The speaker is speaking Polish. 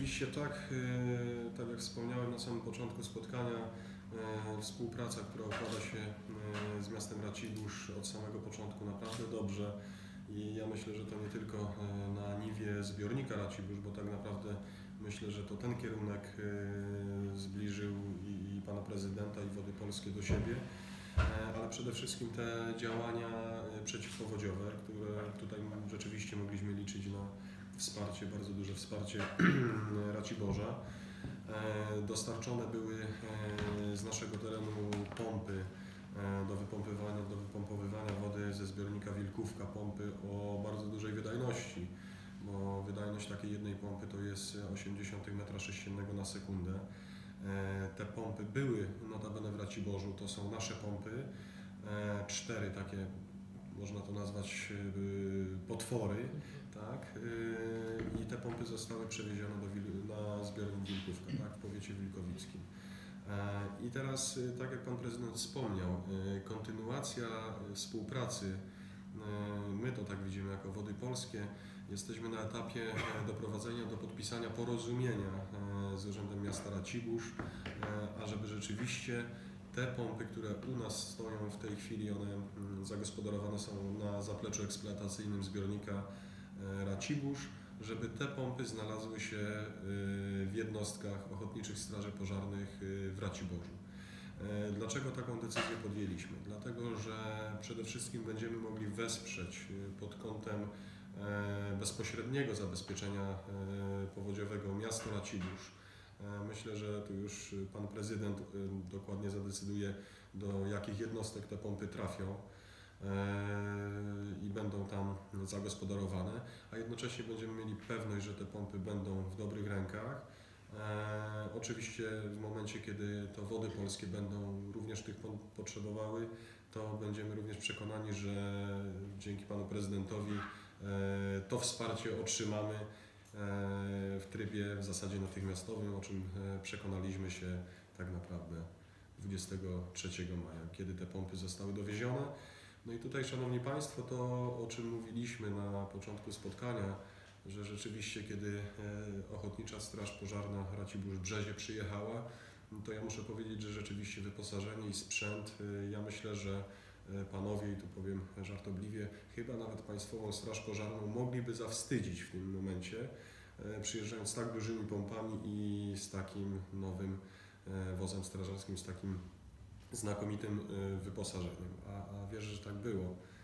Oczywiście tak. Tak jak wspomniałem na samym początku spotkania, współpraca, która układa się z miastem Racibórz od samego początku naprawdę dobrze i ja myślę, że to nie tylko na niwie zbiornika Racibórz, bo tak naprawdę myślę, że to ten kierunek zbliżył i pana prezydenta i Wody Polskie do siebie, ale przede wszystkim te działania przeciwpowodziowe, które tutaj rzeczywiście mogliśmy liczyć na wsparcie, bardzo duże wsparcie Raciborza. Dostarczone były z naszego terenu pompy do wypompowywania wody ze zbiornika Wilkówka, pompy o bardzo dużej wydajności, bo wydajność takiej jednej pompy to jest 80 m3 na sekundę. Te pompy były notabene w Raciborzu, to są nasze pompy, 4 takie, można to nazwać potwory, tak? I te pompy zostały przewiezione na zbiornik Wilkówka, tak? W powiecie wilkowickim. I teraz, tak jak pan prezydent wspomniał, kontynuacja współpracy, my to tak widzimy jako Wody Polskie, jesteśmy na etapie doprowadzenia do podpisania porozumienia z Urzędem Miasta Racibórz, ażeby rzeczywiście te pompy, które u nas stoją w tej chwili, one zagospodarowane są na zapleczu eksploatacyjnym zbiornika Racibórz, żeby te pompy znalazły się w jednostkach Ochotniczych Straży Pożarnych w Raciborzu. Dlaczego taką decyzję podjęliśmy? Dlatego, że przede wszystkim będziemy mogli wesprzeć pod kątem bezpośredniego zabezpieczenia powodziowego miasto Racibórz. Myślę, że tu już pan prezydent dokładnie zadecyduje, do jakich jednostek te pompy trafią i będą tam zagospodarowane, a jednocześnie będziemy mieli pewność, że te pompy będą w dobrych rękach. Oczywiście w momencie, kiedy to Wody Polskie będą również tych pomp potrzebowały, to będziemy również przekonani, że dzięki panu prezydentowi to wsparcie otrzymamy w trybie w zasadzie natychmiastowym, o czym przekonaliśmy się tak naprawdę 23 maja, kiedy te pompy zostały dowiezione. No i tutaj, szanowni państwo, to o czym mówiliśmy na początku spotkania, że rzeczywiście kiedy Ochotnicza Straż Pożarna Racibórz-Brzezie przyjechała, to ja muszę powiedzieć, że rzeczywiście wyposażenie i sprzęt, ja myślę, że panowie, i tu powiem żartobliwie, chyba nawet Państwową Straż Pożarną mogliby zawstydzić w tym momencie, przyjeżdżając z tak dużymi pompami i z takim nowym wozem strażackim, z takim znakomitym wyposażeniem. A wierzę, że tak było.